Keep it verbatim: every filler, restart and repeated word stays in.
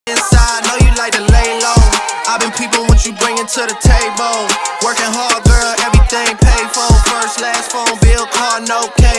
inside, know you like to lay low. I've been peeping what you bringing to the table. Working hard, girl, everything paid for. First, last phone bill, car, no cable.